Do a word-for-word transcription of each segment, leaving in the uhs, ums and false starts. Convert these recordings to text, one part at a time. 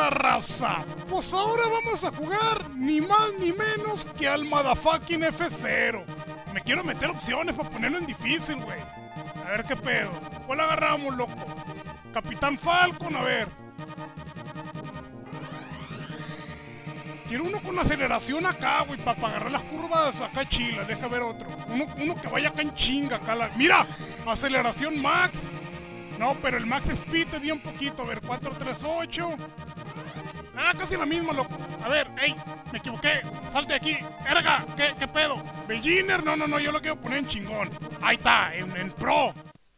onda, raza? Pues ahora vamos a jugar ni más ni menos que al motherfucking F cero. Me quiero meter opciones para ponerlo en difícil, güey. A ver qué pedo. ¿Cuál agarramos, loco? Capitán Falcon, a ver. Quiero uno con aceleración acá, güey, para agarrar las curvas acá chilas. Deja ver otro. Uno, uno que vaya acá en chinga, acá. La... ¡Mira! Aceleración max. No, pero el max speed es bien poquito. A ver, cuatro tres ocho. Ah, casi la misma, loco. A ver, ey, me equivoqué. Salte de aquí. Erga, ¿qué, qué pedo? Beginner, no, no, no, yo lo quiero poner en chingón. Ahí está, en, en pro.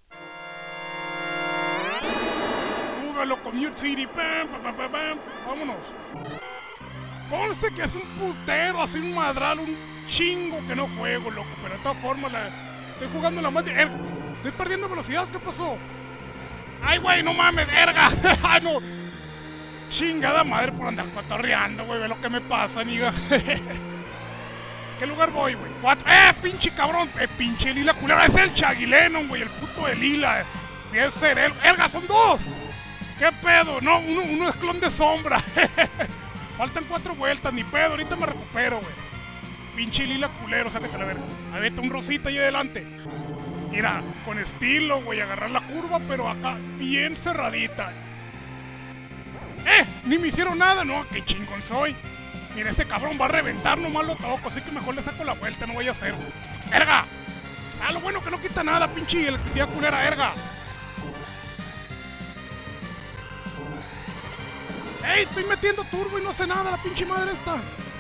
Súbalo con Mute City. Pam, pam, pam, pam, pam. Vámonos. Conste que es un putero, así un madral, un chingo que no juego, loco. Pero de todas formas, la... estoy jugando la más de... Er... Estoy perdiendo velocidad, ¿qué pasó? Ay, güey, no mames, erga. Ay, no. Chingada madre por andar cotorreando, güey. Ve lo que me pasa, niga. ¿Qué lugar voy, güey? Cuatro. ¡Eh, pinche cabrón! ¡Eh, pinche lila culera! Es el Chagileno, güey. El puto de lila. Si es Cerelo. ¡Erga, son dos! ¿Qué pedo? No, uno, uno es clon de sombra. Faltan cuatro vueltas, ni pedo. Ahorita me recupero, güey. Pinche lila culero, sácate la verga. A ver, un rosita ahí adelante. Mira, con estilo, güey. Agarrar la curva, pero acá bien cerradita. ¡Eh! Ni me hicieron nada, ¿no? ¡Qué chingón soy! Mira, este cabrón va a reventar, nomás lo toco, así que mejor le saco la vuelta, no vaya a ser. ¡Erga! Ah, lo bueno que no quita nada, pinche electricidad culera, erga. ¡Ey! Estoy metiendo turbo y no hace nada la pinche madre esta.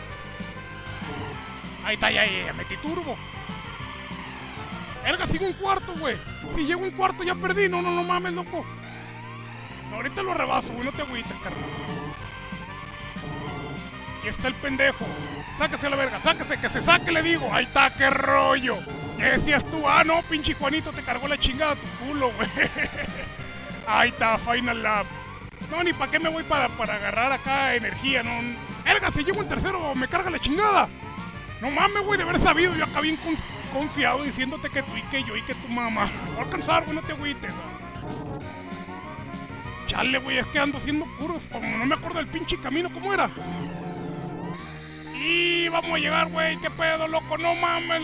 Ahí está, ya, ya, ya, metí turbo. Erga, sigo en cuarto, güey. Si llego en cuarto ya perdí, no, no, no mames, loco. Ahorita lo rebaso, güey, no te agüites, carnal. Aquí está el pendejo. Sáquese a la verga, sáquese, que se saque, le digo. Ahí está, qué rollo. ¿Qué decías tú? Ah, no, pinche Juanito, te cargó la chingada tu culo, güey. Ahí está, final lap. No, ni para qué me voy para, para agarrar acá energía, no. Erga, si llego en tercero, me carga la chingada. No mames, güey, de haber sabido. Yo acá bien confiado diciéndote que tú y que yo y que tu mamá. Voy a alcanzar, güey, no te agüites, ¿no? Chale, güey, es que ando haciendo puros, como no me acuerdo del pinche camino, ¿cómo era? Y vamos a llegar, güey, ¿qué pedo, loco? No mames.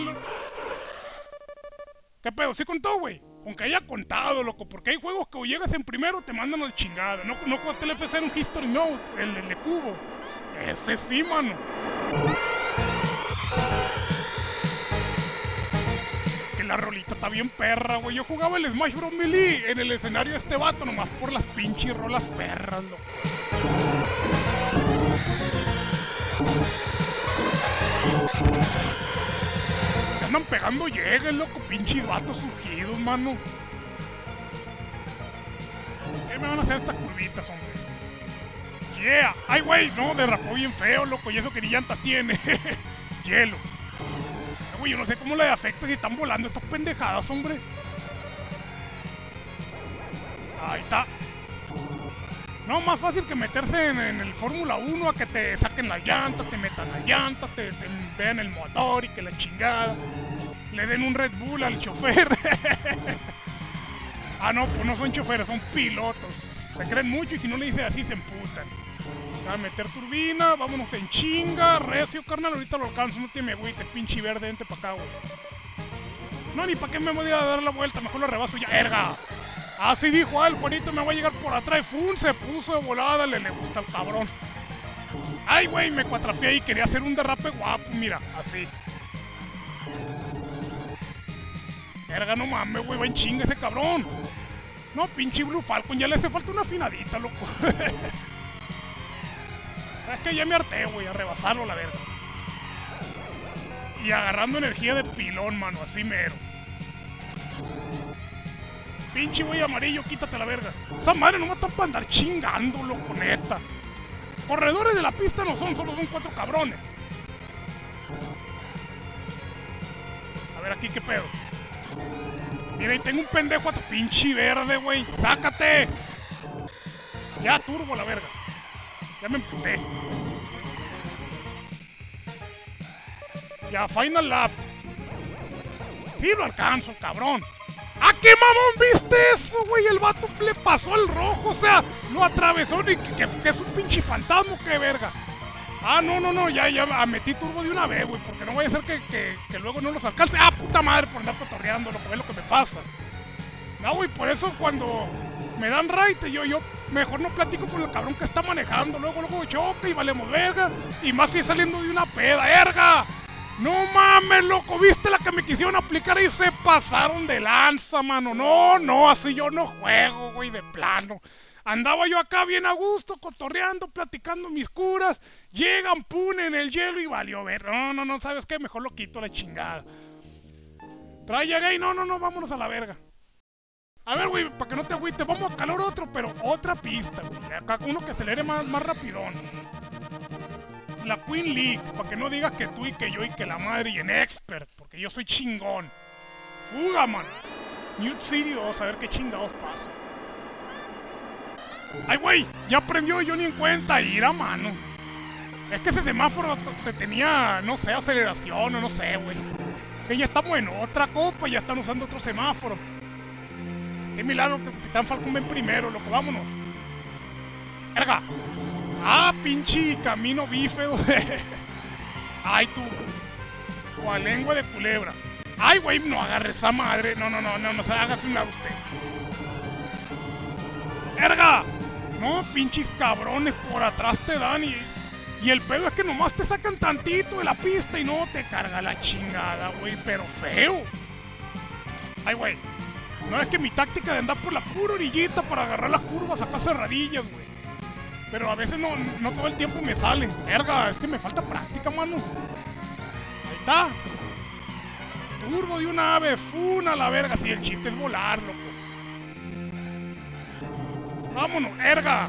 ¿Qué pedo? ¿Sí contó, güey? Aunque haya contado, loco, porque hay juegos que o llegas en primero te mandan al chingado. No, no jugaste el F cero en History Note, el, el de cubo. Ese sí, mano. La rolita está bien perra, güey. Yo jugaba el Smash Bros. Melee en el escenario de este vato, nomás por las pinches rolas perras, loco. Me andan pegando llegues, loco. Pinches vatos surgidos, mano. ¿Qué me van a hacer estas curvitas, hombre? Yeah. Ay, güey, no, derrapó bien feo, loco. Y eso que ni llantas tiene. Hielo. Güey, yo no sé cómo le afecta si están volando estas pendejadas, hombre. Ahí está. No, más fácil que meterse en, en el Fórmula uno a que te saquen las llantas, te metan las llantas, te, te vean el motor y que la chingada. Le den un Red Bull al chofer. Ah, no, pues no son choferes, son pilotos. Se creen mucho y si no le dices así se emputan. A meter turbina, vámonos en chinga, recio, carnal, ahorita lo alcanzo, no te me agüites, pinche verde, vente pa' acá, güey. No, ni pa' qué me voy a dar la vuelta, mejor lo rebaso ya, erga. Así dijo, ah, el Juanito me va a llegar por atrás, fun, se puso de volada, le, le gusta al cabrón. Ay, güey, me cuatrapeé ahí, quería hacer un derrape guapo, mira, así. Erga, no mames, güey, va en chinga ese cabrón. No, pinche Blue Falcon, ya le hace falta una afinadita, loco. Es que ya me harté, güey, a rebasarlo, la verga. Y agarrando energía de pilón, mano, así mero. Pinche güey amarillo, quítate la verga. Esa madre no va a estar para andar chingando, loco, neta. Corredores de la pista no son, solo son cuatro cabrones. A ver aquí qué pedo. Mira, y tengo un pendejo a tu pinche verde, güey. ¡Sácate! Ya, turbo la verga. Ya me emputé. Ya, final lap. Sí lo alcanzo, cabrón. ¡Ah, qué mamón! ¿Viste eso, güey? El vato le pasó al rojo. O sea, Lo atravesó y que, que, que es un pinche fantasma, qué verga. Ah, no, no, no, ya, ya metí turbo de una vez, güey, porque no vaya a ser que, que, que luego no los alcance. Ah, puta madre, por andar cotorreando, lo que es lo que me pasa. No, güey, por eso cuando me dan raite, yo, yo mejor no platico con el cabrón que está manejando. Luego, luego choca y valemos verga. Y más si es saliendo de una peda, erga. No mames, loco, ¿viste la que me quisieron aplicar y se pasaron de lanza, mano? No, no, así yo no juego, güey, de plano. Andaba yo acá bien a gusto, cotorreando, platicando mis curas. Llegan, pum, en el hielo y valió ver. No, no, no, ¿sabes qué? Mejor lo quito a la chingada. Trae a gay, no, no, no, vámonos a la verga. A ver, güey, para que no te agüites, vamos a calar otro, pero otra pista, güey. Acá uno que acelere más, más rapidón. La Queen League, para que no digas que tú y que yo y que la madre y en Expert, porque yo soy chingón. Fuga, man. Mute City dos, a ver qué chingados pasa. Ay, güey, ya aprendió y yo ni en cuenta ir a mano. Es que ese semáforo te tenía, no sé, aceleración o no sé, güey. Que ya estamos en otra copa y ya están usando otro semáforo. Qué milagro que Capitán Falcón ven primero, loco, vámonos. ¡Erga! ¡Ah, pinche camino bífedo! ¡Ay, tú! O a lengua de culebra. ¡Ay, güey, no agarre esa madre! No, no, no, no, no se haga un lado usted. ¡Erga! No, pinches cabrones, por atrás te dan y... Y el pedo es que nomás te sacan tantito de la pista y no te carga la chingada, güey, pero feo. Ay, güey. No es que mi táctica de andar por la pura orillita para agarrar las curvas acá cerradillas, güey. Pero a veces no, no todo el tiempo me sale. Verga, es que me falta práctica, mano. Ahí está. Turbo de una ave, funa la verga. Si el chiste es volar, loco. Vámonos, erga.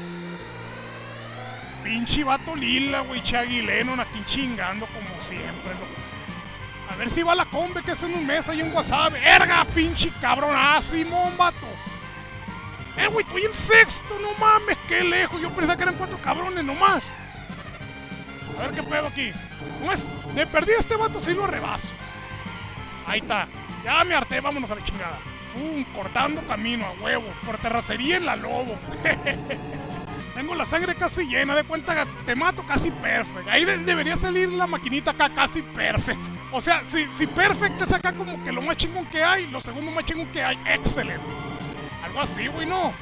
Pinche vato lila, güey, Chaguileno, aquí chingando como siempre, loco. A ver si va la combe que es en un mes ahí en WhatsApp. ¡Erga, pinche cabrón! ¡Ah, Simón, vato! ¡Eh, güey, estoy en sexto! ¡No mames, qué lejos! Yo pensaba que eran cuatro cabrones nomás. A ver qué pedo aquí. No es... De perdida este vato sí lo rebaso. Ahí está. Ya me harté, vámonos a la chingada. Fum, cortando camino a huevo. Por terracería en la Lobo. Tengo la sangre casi llena, de cuenta que te mato casi perfect. Ahí de debería salir la maquinita acá casi perfect. O sea, si, si perfect es acá como que lo más chingón que hay, lo segundo más chingón que hay, excelente. Algo así, güey, no.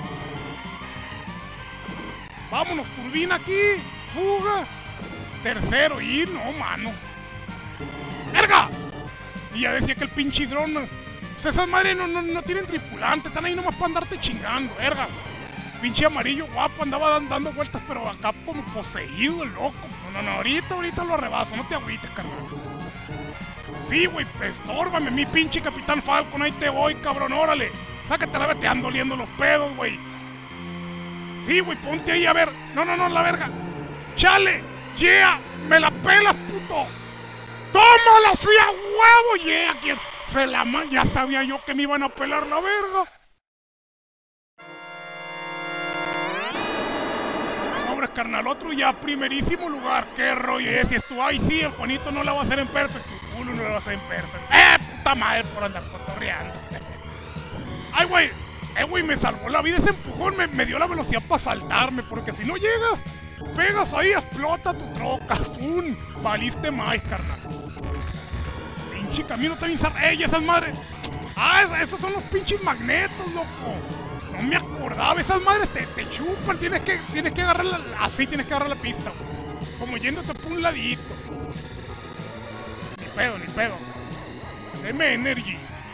Vámonos, turbina aquí, fuga. Tercero, y no, mano. ¡Verga! Y ya decía que el pinche dron, o sea, esas madres no, no, no tienen tripulante, están ahí nomás para andarte chingando, verga. Pinche amarillo guapo, andaba dando vueltas, pero acá como poseído, el loco. No, no, no, ahorita, ahorita lo rebaso, no te agüites, carnal. Sí, güey, estórbame, mi pinche Capitán Falcon, ahí te voy, cabrón, órale. Sácate la vete, ando oliendo los pedos, güey. Sí, güey, ponte ahí, a ver. No, no, no, la verga. Chale, yeah, me la pelas, puto. ¡Tómala, sí, a huevo, yeah! ¿Quién se la man? Ya sabía yo que me iban a pelar la verga. Carnal, otro ya, primerísimo lugar. Qué rollo es. Si estuvo ahí, sí, el Juanito no la va a hacer en perfecto. Uno no la va a hacer en perfecto. ¡Eh, puta madre! Por andar cotorreando. ¡Ay, güey! ¡Eh, güey! Me salvó la vida ese empujón. Me, me dio la velocidad para saltarme. Porque si no llegas, pegas ahí, explota tu troca. ¡Fum! Valiste más, carnal. Pinche camino también. ¡Ey, esas madres! ¡Ah, esos son los pinches magnetos, loco! No me acordaba, esas madres te, te chupan, tienes que, tienes que agarrar la, así tienes que agarrar la pista, güey. Como yéndote por un ladito. Ni pedo, ni pedo. Deme energy.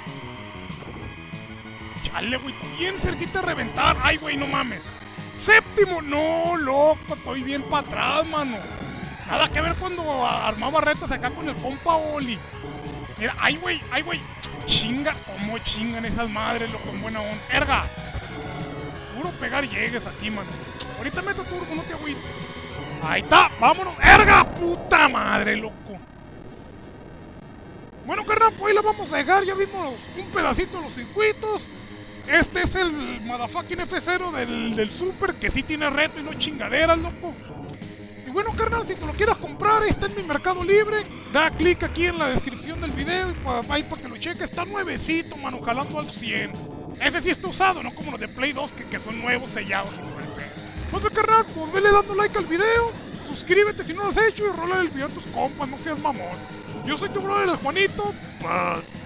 Chale, güey, bien cerquita de reventar. Ay, güey, no mames. Séptimo, no, loco, estoy bien para atrás, mano. Nada que ver cuando armaba retas acá con el compa Oli. Mira, ay, güey, ay, güey. Chinga, cómo chingan esas madres, loco, en buena onda. Erga. Puro pegar llegues aquí, mano. Ahorita meto turbo, no te agüites. Ahí está, vámonos. ¡Erga! ¡Puta madre, loco! Bueno, carnal, pues ahí la vamos a dejar. Ya vimos un pedacito de los circuitos. Este es el motherfucking F cero del, del Super, que sí tiene reto y no chingaderas, loco. Y bueno, carnal, si te lo quieras comprar, está en mi Mercado Libre. Da clic aquí en la descripción del video y para, ahí para que lo cheques. Está nuevecito, mano, jalando al cien. Ese sí está usado, no como los de Play dos que, que son nuevos, sellados y por el pedo. Entonces, carnal, pues vele dando like al video, suscríbete si no lo has hecho y rola el video a tus compas, no seas mamón. Yo soy tu brother, el Juanito, paz.